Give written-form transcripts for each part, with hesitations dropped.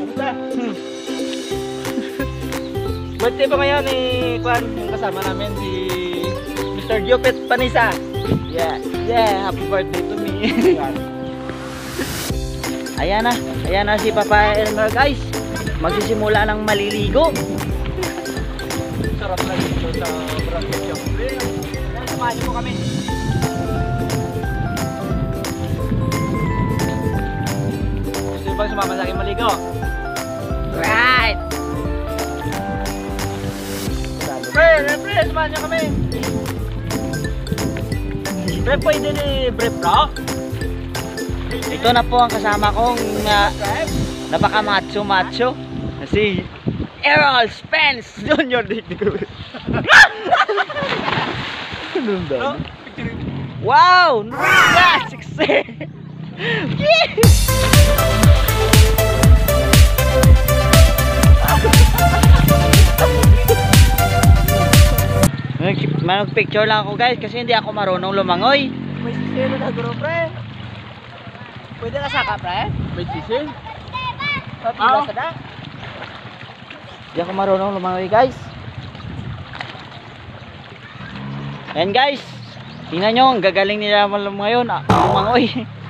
Birthday pa ngayon ni Kwan, yung kasama namin si Mr. Jopet Panisa. Yeah, happy birthday to me. Ayan na si Papa Elmer guys. Magsisimula ng maliligo. Sarap na dito sa Barangay Siyempre. Samahan niyo po kami. Gusto niyo bang sumama sa akin maligo? Right! Pre, samahan niyo kami. Pre, pwede ni Pre Pro? Ito na po ang kasama kong napaka macho si Errol Spence Jr. Wow! Yeah! Success! Mag-picture lang ako guys kasi hindi ako marunong lumangoy. May sisilo na guro pre. Pwede na saka pre? May sisil? Papila sa da? Hindi ako marunong lumangoy guys. Ayan guys. Tingnan nyo, ang gagaling nila ngayon lumangoy.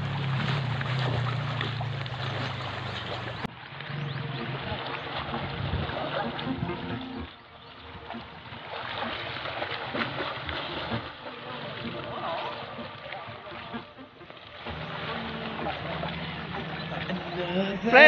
Pre,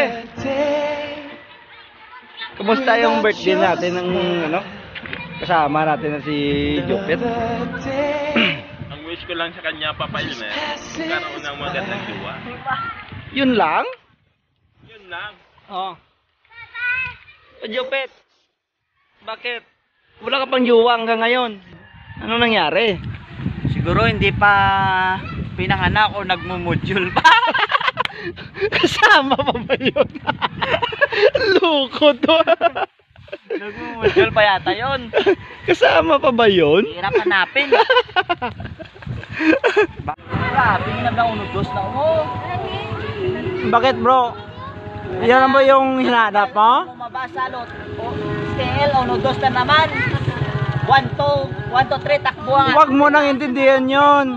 kumusta yung birthday natin ng kasama natin na si Jopet? Ang wish ko lang sa kanya, Papa Elmer, magkaroon ng magandang jowa. Yun lang? Yun lang. Oo. Jopet, bakit? Wala ka pang jowa hanggang ngayon. Ano nangyari? Siguro hindi pa pinanganak o nagmumodule pa. Kasama pa ba yun? Loko to. Nagmumodule pa yata yun. Kasama pa ba yun? Hirap hanapin. Grabe, nagnaunod-dos na mo. Bakit bro? Yan ba yung hinahanap mo? Mabasa lot. STL, unod-dos na naman. 1, 2, 3, takbo ang... Huwag mo nang intindihan yun.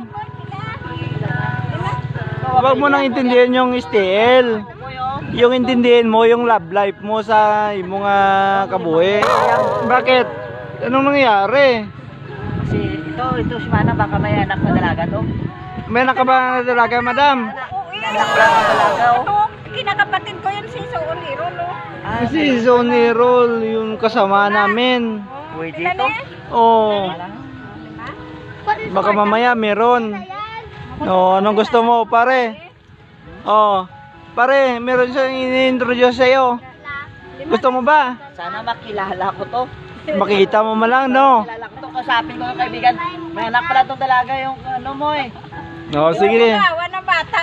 Huwag mo nang intindihan yung STL. Yung intindihin mo yung love life mo sa mga kabuhi. Bakit? Anong nangyari? Kasi ito si Mana, baka may anak na dalaga to. May anak ka ba na dalaga, madam? Anak na dalaga, oh. Kinakapatid ko yun si Sonirol, oh. Si Sonirol, yung kasama namin. Pwede ito? Oo. Baka mamaya meron. Oh, anong gusto mo, pare? Oh, pare, meron siyang ini-introduce sa'yo. Gusto mo ba? Sana makilala ko to. Makita mo malang, no? Makilala ko to, kasapin ko ng kaibigan. May anak pala itong dalaga yung ano mo eh. No, sige. Yung ng bata.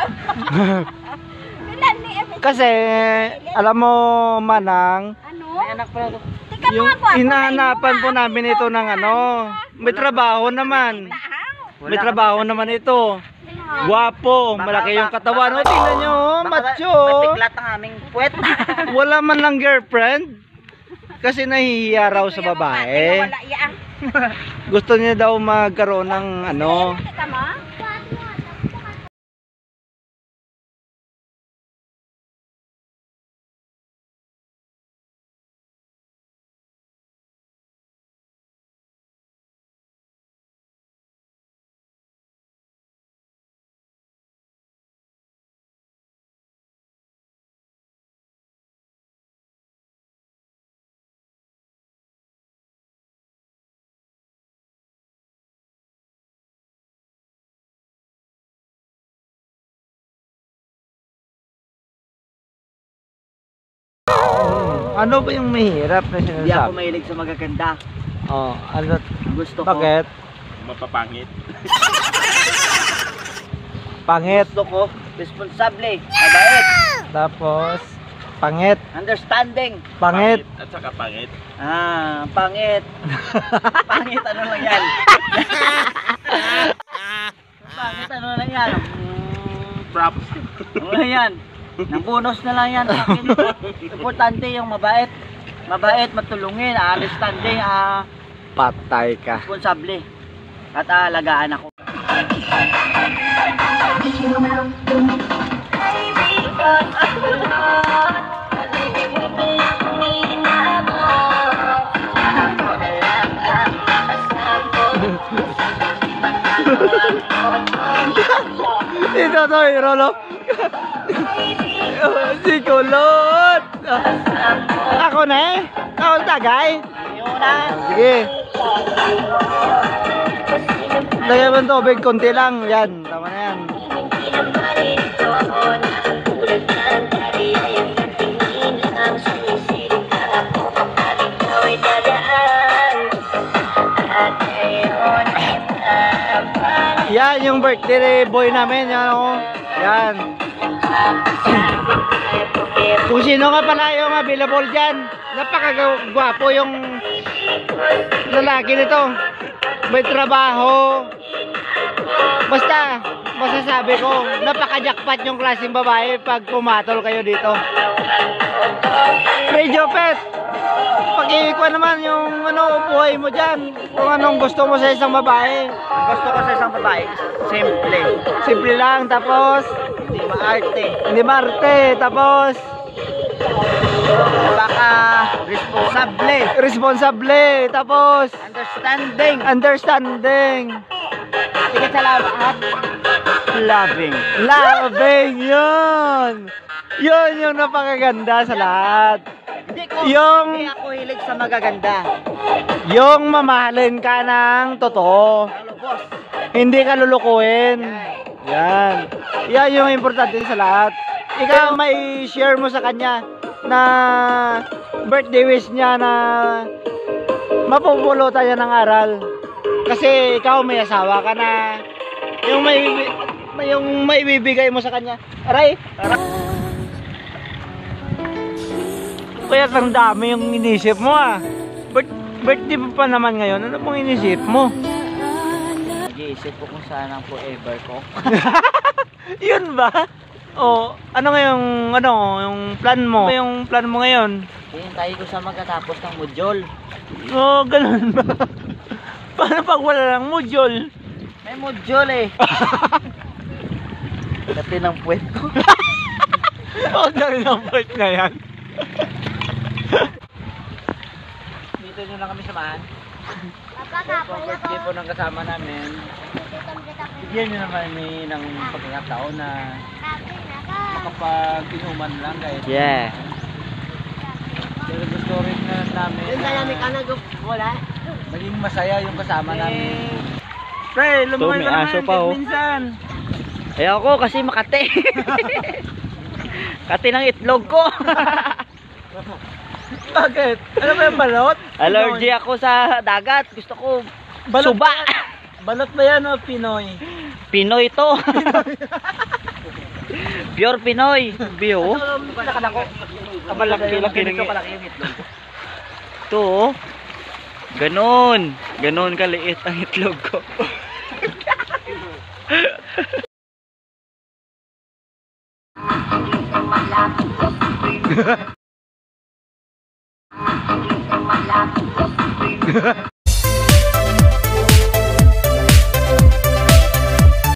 Kasi, alam mo, Manang, Ano? may anak pala to. Tika Yung mga po, hinahanapan po namin ito ng ano, may trabaho naman. May trabaho naman ito. Guwapo, malaki yung katawan. O, tingnan nyo, macho. Matiklat ang aming puwet. Wala man lang girlfriend. Kasi nahihiya raw sa babae. Gusto niya daw magkaroon ng ano. Tika mo? Ano ba yung mahirap na sinasabi? Hindi ako mahilig sa magaganda. Oh, ano? Gusto ko. Bakit? Mapapangit. Pangit. Gusto ko. Responsable. Mabait. Tapos, pangit. Understanding. Pangit. At saka pangit. Pangit. Pangit, ano lang yan? Pangit, ano lang yan? Props. Ano lang yan? Nang bonus na lang yan sa akin. Importante yung mabait. Mabait, matulungin, understanding, Patay ka. responsable. At alagaan ako. Ito to, Rolo. Si Kulot. Ako na eh. Ako tagay. Yun na. Sige. Lagyan mo ng tubig, konti lang. Yan, tama na yan. Yan, yung birthday boy namin. Yan, oh. Yan. Kung sino nga pala yung available dyan, napakagwapo yung lalaki nito. May trabaho. Basta, masasabi ko, napaka-jackpot yung klaseng babae pag pumatol kayo dito. Radio Pet, pag-iikwa naman yung buhay mo dyan. Kung anong gusto mo sa isang babae. Ang gusto ko sa isang babae, simple. Simple lang, tapos Hindi maarte. hindi marte, tapos Baka responsable. responsable, tapos Understanding. understanding, Tingin sa lahat. Loving. loving, yun yung napakaganda sa lahat. Hindi ako hilig sa magaganda. Yung mamahalin ka ng totoo, Lubos. hindi ka lulukuhin. Yan yung importante sa lahat. Ikaw may share mo sa kanya na birthday wish niya na mapupulutan niya ng aral. Kasi ikaw may asawa ka na, yung maibibigay mo sa kanya. Aray! Kaya ang dami yung inisip mo ah. Birthday mo pa naman ngayon, ano pong inisip mo? Nag-iisip ko kung saan ang forever ko. Yun ba? O, ano yung plan mo? Ano yung plan mo ngayon? Hintay ko sa magkatapos ng module. O, ganun ba? Paano pag wala lang module? May module eh. Dati ng puwet ko. O, dami ng part na yan. Dito nyo lang kami samahan. Birthday po ng kasama namin. Bigyan nyo naman kami ng pagkakataon na makapag-inuman lang guys. Yeah. Pero gusto rin na namin wala. Maging masaya yung kasama namin. Pre, lumukay may ka aso naman pa, oh. minsan. Ayoko kasi Makati. Kati ng itlog ko. Bakit? Ano ba yung balot? Allergy ako sa dagat. Gusto ko Balot suba. Balot ba yan o Pinoy? Pinoy to. Pure Pinoy. Bio. Kamalaki-laki rin. Ito oh. Ganon. Ganon kaliit ang itlog ko.